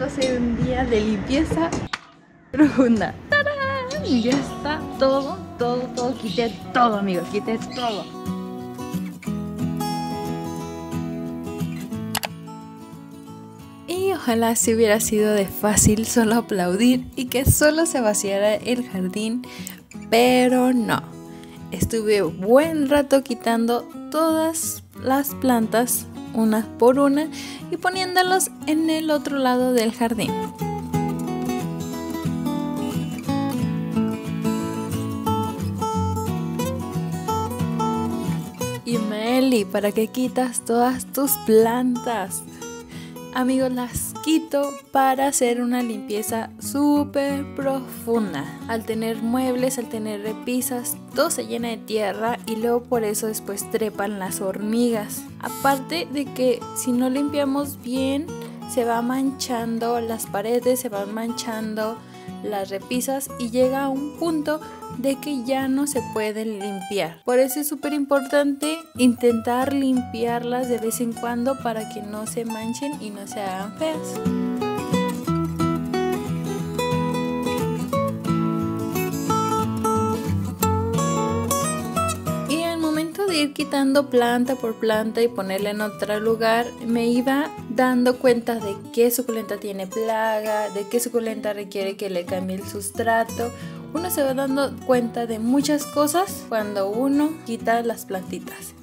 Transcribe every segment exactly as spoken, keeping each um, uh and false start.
a ser un día de limpieza profunda. ¡Tarán! Ya está todo, todo, todo. Quité todo, amigos, quité todo. Y ojalá si hubiera sido de fácil solo aplaudir y que solo se vaciara el jardín, pero no. Estuve buen rato quitando todas las plantas una por una y poniéndolos en el otro lado del jardín. Y Meli, ¿para qué quitas todas tus plantas? Amigos, las quito para hacer una limpieza súper profunda. Al tener muebles, al tener repisas, todo se llena de tierra y luego por eso después trepan las hormigas. Aparte de que si no limpiamos bien, se va manchando las paredes, se van manchando las repisas y llega a un punto de que ya no se pueden limpiar. Por eso es súper importante intentar limpiarlas de vez en cuando para que no se manchen y no se hagan feas. Y al momento de ir quitando planta por planta y ponerla en otro lugar, me iba dando cuenta de qué suculenta tiene plaga, de qué suculenta requiere que le cambie el sustrato. Uno se va dando cuenta de muchas cosas cuando uno quita las plantitas.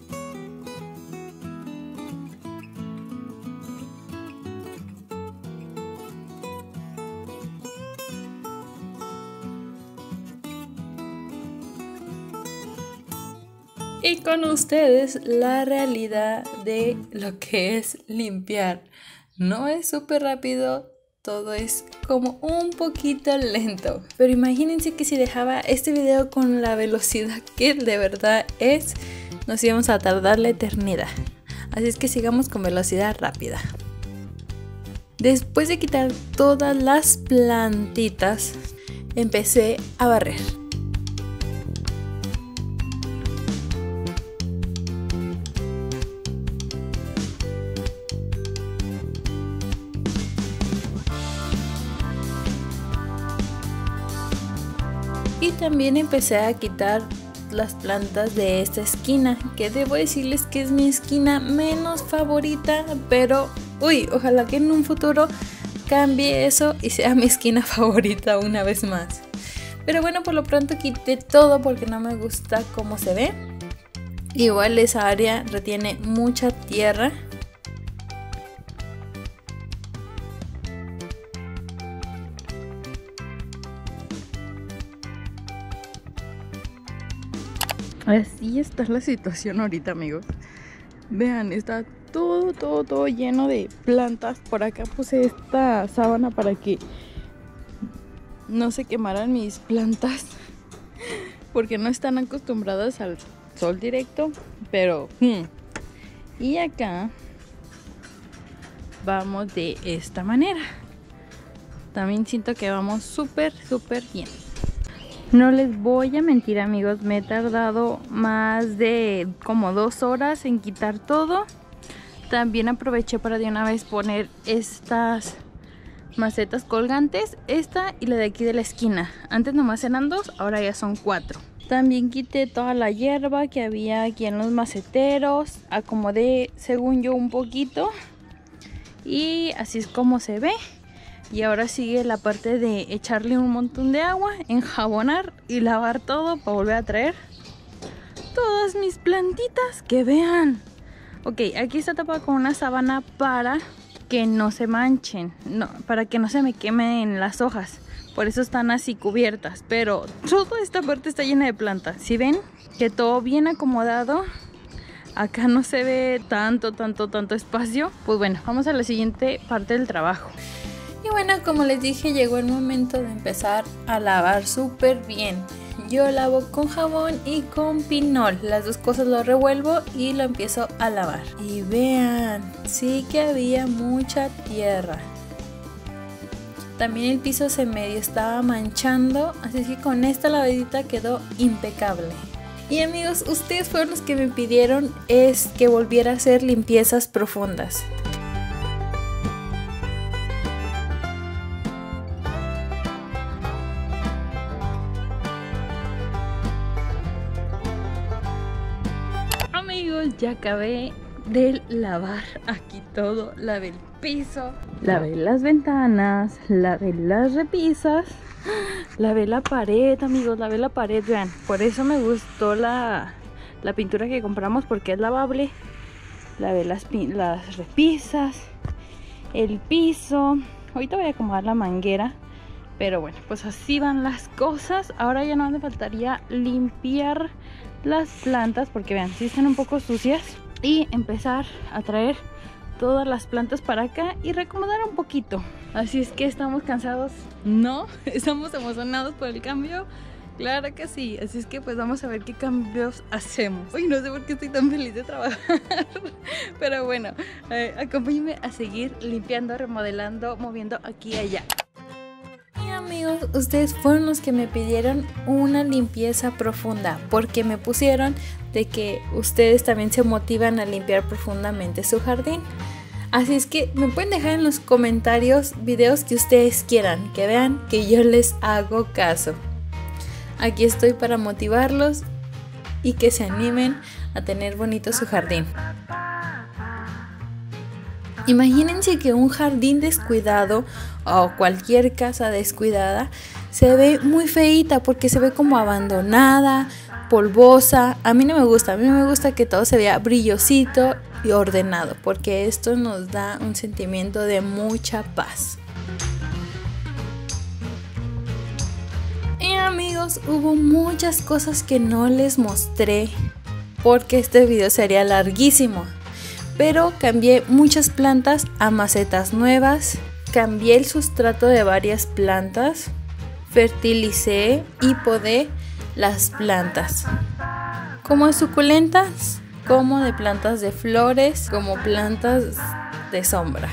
Y con ustedes la realidad de lo que es limpiar. No es súper rápido. Todo es como un poquito lento. Pero imagínense que si dejaba este video con la velocidad que de verdad es, nos íbamos a tardar la eternidad. Así es que sigamos con velocidad rápida. Después de quitar todas las plantitas, empecé a barrer. Y también empecé a quitar las plantas de esta esquina, que debo decirles que es mi esquina menos favorita, pero uy, ojalá que en un futuro cambie eso y sea mi esquina favorita una vez más. Pero bueno, por lo pronto quité todo porque no me gusta cómo se ve. Igual esa área retiene mucha tierra. Así está la situación ahorita, amigos. Vean, está todo, todo, todo lleno de plantas. Por acá puse esta sábana para que no se quemaran mis plantas, porque no están acostumbradas al sol directo. Pero hmm. Y acá vamos de esta manera. También siento que vamos súper, súper bien. No les voy a mentir, amigos, me he tardado más de como dos horas en quitar todo. También aproveché para de una vez poner estas macetas colgantes, esta y la de aquí de la esquina. Antes nomás eran dos, ahora ya son cuatro. También quité toda la hierba que había aquí en los maceteros, acomodé según yo un poquito y así es como se ve. Y ahora sigue la parte de echarle un montón de agua, enjabonar y lavar todo para volver a traer todas mis plantitas. Que vean. Ok, aquí está tapada con una sábana para que no se manchen, no, para que no se me quemen las hojas. Por eso están así cubiertas. Pero toda esta parte está llena de plantas. ¿Sí ven? Que todo bien acomodado. Acá no se ve tanto, tanto, tanto espacio. Pues bueno, vamos a la siguiente parte del trabajo. Y bueno, como les dije, llegó el momento de empezar a lavar súper bien. Yo lavo con jabón y con pinol. Las dos cosas lo revuelvo y lo empiezo a lavar. Y vean, sí que había mucha tierra. También el piso se medio estaba manchando, así que con esta lavadita quedó impecable. Y amigos, ustedes fueron los que me pidieron es que volviera a hacer limpiezas profundas. amigos, ya acabé de lavar aquí todo. Lavé el piso, lavé las ventanas, lavé las repisas, lavé la pared, amigos, lavé la pared, vean. Por eso me gustó la, la pintura que compramos, porque es lavable. Lavé las, las repisas, el piso. Ahorita voy a acomodar la manguera. Pero bueno, pues así van las cosas. Ahora ya no me faltaría limpiar las plantas, porque vean, sí están un poco sucias. Y empezar a traer todas las plantas para acá y reacomodar un poquito. Así es que estamos cansados. No, estamos emocionados por el cambio. Claro que sí. Así es que pues vamos a ver qué cambios hacemos. Uy, no sé por qué estoy tan feliz de trabajar. Pero bueno, eh, acompáñenme a seguir limpiando, remodelando, moviendo aquí y allá. Amigos, ustedes fueron los que me pidieron una limpieza profunda, porque me pusieron de que ustedes también se motivan a limpiar profundamente su jardín. Así es que me pueden dejar en los comentarios videos que ustedes quieran, que vean que yo les hago caso. Aquí estoy para motivarlos y que se animen a tener bonito su jardín. Imagínense que un jardín descuidado o cualquier casa descuidada se ve muy feíta, porque se ve como abandonada, polvosa. A mí no me gusta, a mí me gusta que todo se vea brillosito y ordenado, porque esto nos da un sentimiento de mucha paz. Y amigos, hubo muchas cosas que no les mostré, porque este video sería larguísimo. Pero cambié muchas plantas a macetas nuevas, cambié el sustrato de varias plantas, fertilicé y podé las plantas, como de suculentas, como de plantas de flores, como plantas de sombra.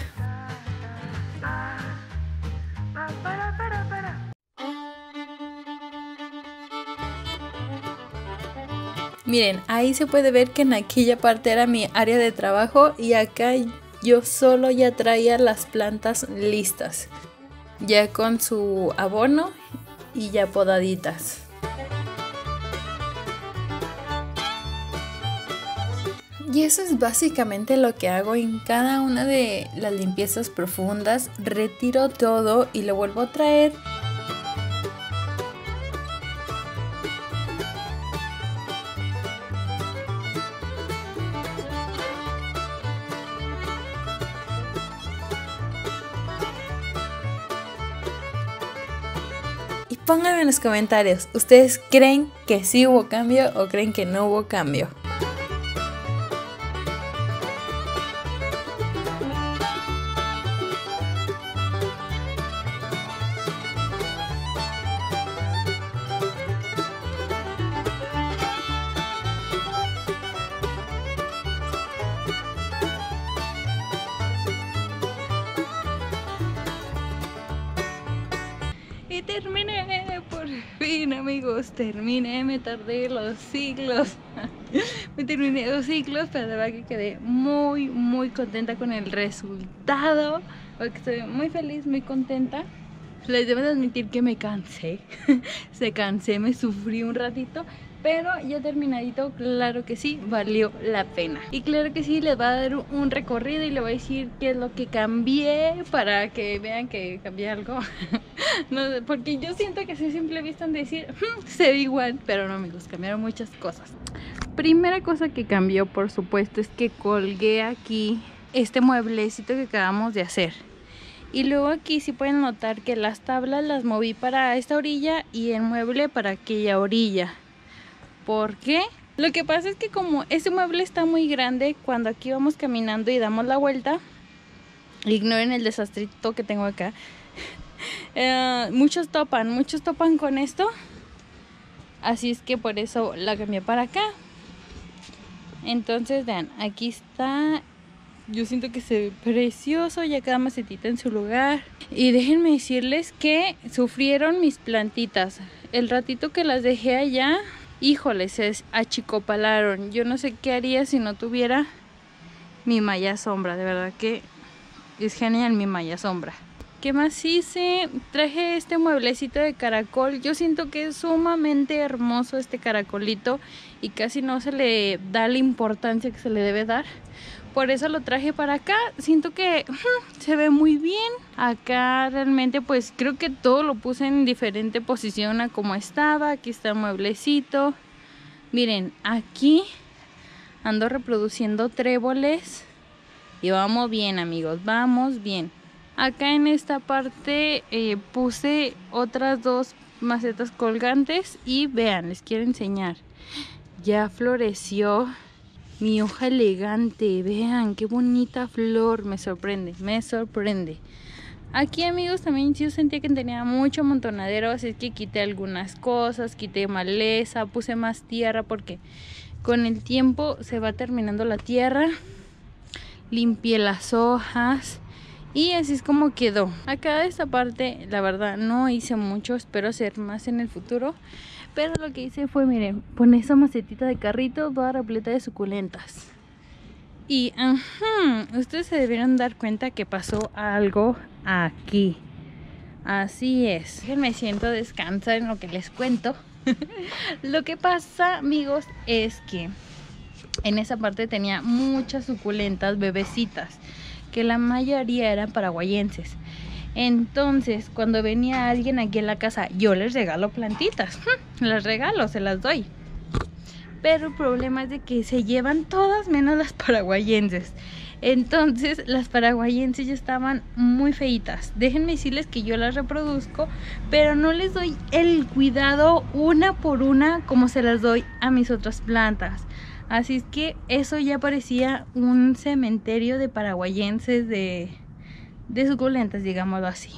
Miren, ahí se puede ver que en aquella parte era mi área de trabajo y acá yo solo ya traía las plantas listas, ya con su abono y ya podaditas. Y eso es básicamente lo que hago en cada una de las limpiezas profundas. Retiro todo y lo vuelvo a traer. Pónganme en los comentarios, ¿ustedes creen que sí hubo cambio o creen que no hubo cambio? Y terminé, por fin amigos, terminé, me tardé los siglos, me terminé los ciclos, pero de verdad que quedé muy muy contenta con el resultado, porque estoy muy feliz, muy contenta. Les debo de admitir que me cansé, se cansé, me sufrí un ratito, pero ya terminadito, claro que sí, valió la pena. Y claro que sí, les va a dar un recorrido y les voy a decir qué es lo que cambié, para que vean que cambié algo. No, porque yo siento que si simple vista han de decir, hm, se ve igual, pero no amigos, cambiaron muchas cosas. Primera cosa que cambió, por supuesto, es que colgué aquí este mueblecito que acabamos de hacer. Y luego aquí sí pueden notar que las tablas las moví para esta orilla y el mueble para aquella orilla. ¿Por qué? Lo que pasa es que como este mueble está muy grande, cuando aquí vamos caminando y damos la vuelta, ignoren el desastrito que tengo acá, eh, muchos topan, muchos topan con esto. Así es que por eso la cambié para acá. Entonces vean, aquí está. Yo siento que se ve precioso, ya cada macetita en su lugar. Y déjenme decirles que sufrieron mis plantitas. El ratito que las dejé allá, híjole, se achicopalaron. Yo no sé qué haría si no tuviera mi malla sombra. De verdad que es genial mi malla sombra. ¿Qué más hice? Traje este mueblecito de caracol. Yo siento que es sumamente hermoso este caracolito y casi no se le da la importancia que se le debe dar. Por eso lo traje para acá. Siento que uh, se ve muy bien. Acá realmente pues creo que todo lo puse en diferente posición a como estaba. Aquí está el mueblecito. Miren, aquí ando reproduciendo tréboles. Y vamos bien, amigos, vamos bien. Acá en esta parte eh, puse otras dos macetas colgantes. Y vean, les quiero enseñar. Ya floreció mi hoja elegante. Vean qué bonita flor. Me sorprende, me sorprende. Aquí, amigos, también yo sentía que tenía mucho amontonadero, así que quité algunas cosas, quité maleza, puse más tierra porque con el tiempo se va terminando la tierra. Limpié las hojas y así es como quedó. Acá esta parte, la verdad, no hice mucho, espero hacer más en el futuro. Pero lo que hice fue, miren, poner esa macetita de carrito toda repleta de suculentas. Y uh-huh, ustedes se debieron dar cuenta que pasó algo aquí. Así es. Me siento a descansar en lo que les cuento. Lo que pasa, amigos, es que en esa parte tenía muchas suculentas bebecitas, que la mayoría eran paraguayenses. Entonces, cuando venía alguien aquí en la casa, yo les regalo plantitas. Las regalo, se las doy. Pero el problema es de que se llevan todas menos las paraguayenses. Entonces, las paraguayenses ya estaban muy feitas. Déjenme decirles que yo las reproduzco, pero no les doy el cuidado una por una como se las doy a mis otras plantas. Así es que eso ya parecía un cementerio de paraguayenses de... de suculentas, digámoslo así.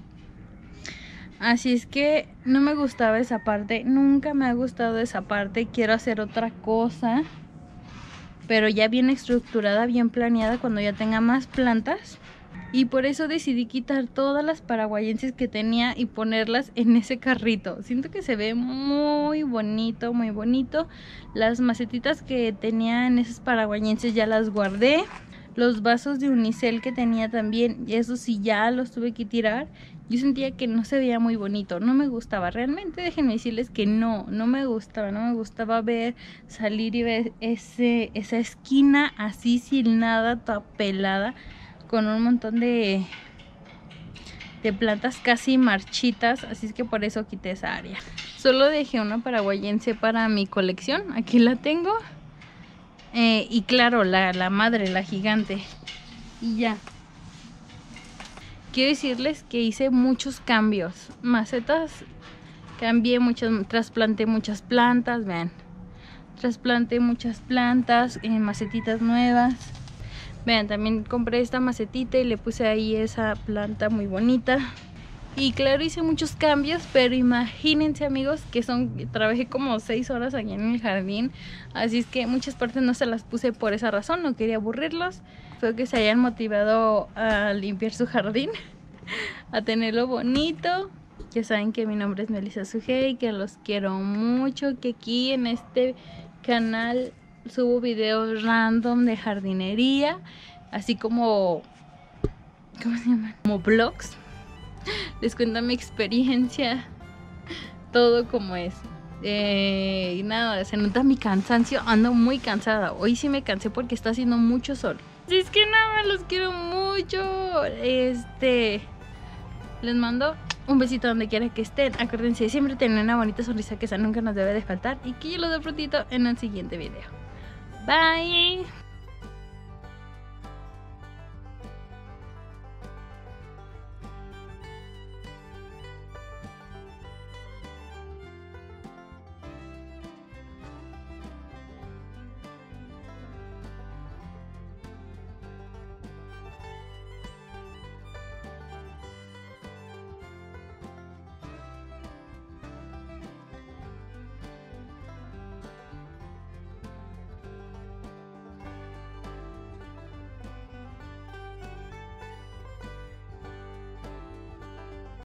Así es que no me gustaba esa parte, nunca me ha gustado esa parte. Quiero hacer otra cosa, pero ya bien estructurada, bien planeada, cuando ya tenga más plantas. Y por eso decidí quitar todas las paraguayenses que tenía y ponerlas en ese carrito. Siento que se ve muy bonito, muy bonito. Las macetitas que tenía en esas paraguayenses ya las guardé. Los vasos de unicel que tenía también, y eso sí ya los tuve que tirar. Yo sentía que no se veía muy bonito, no me gustaba. Realmente déjenme decirles que no, no me gustaba. No me gustaba ver, salir y ver ese, esa esquina así sin nada, toda pelada, con un montón de, de plantas casi marchitas. Así es que por eso quité esa área. Solo dejé una paraguayense para mi colección, aquí la tengo. Eh, y claro, la, la madre, la gigante. Y ya. Quiero decirles que hice muchos cambios. Macetas, cambié muchas, trasplanté muchas plantas, vean. Trasplanté muchas plantas, eh, macetitas nuevas. Vean, también compré esta macetita y le puse ahí esa planta muy bonita. Y claro, hice muchos cambios, pero imagínense, amigos, que son trabajé como seis horas aquí en el jardín. Así es que muchas partes no se las puse por esa razón, no quería aburrirlos. Espero que se hayan motivado a limpiar su jardín, a tenerlo bonito. Ya saben que mi nombre es Melissa Sugey, que los quiero mucho, que aquí en este canal subo videos random de jardinería, así como, ¿cómo se llama? Como vlogs. Les cuento mi experiencia, todo como es. Eh, y nada, se nota mi cansancio, ando muy cansada. Hoy sí me cansé porque está haciendo mucho sol. Así es que nada, los quiero mucho. Este, les mando un besito donde quiera que estén. Acuérdense de siempre tener una bonita sonrisa, que esa nunca nos debe de faltar. Y que yo los veo prontito en el siguiente video. Bye.